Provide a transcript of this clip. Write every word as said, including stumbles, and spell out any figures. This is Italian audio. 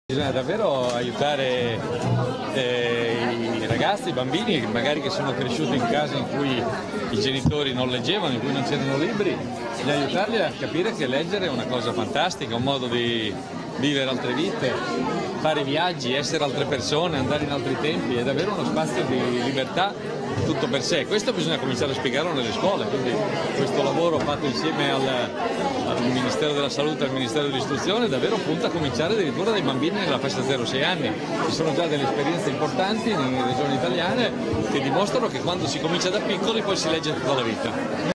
Bisogna davvero aiutare eh, i ragazzi, i bambini, magari che sono cresciuti in case in cui i genitori non leggevano, in cui non c'erano libri, bisogna aiutarli a capire che leggere è una cosa fantastica, un modo di vivere altre vite, fare viaggi, essere altre persone, andare in altri tempi, è davvero uno spazio di libertà tutto per sé. Questo bisogna cominciare a spiegarlo nelle scuole, quindi questo lavoro fatto insieme al, al Ministero della Salute e al Ministero dell'Istruzione davvero punta a cominciare addirittura dai bambini nella fascia zero sei anni. Ci sono già delle esperienze importanti nelle regioni italiane che dimostrano che quando si comincia da piccoli poi si legge tutta la vita.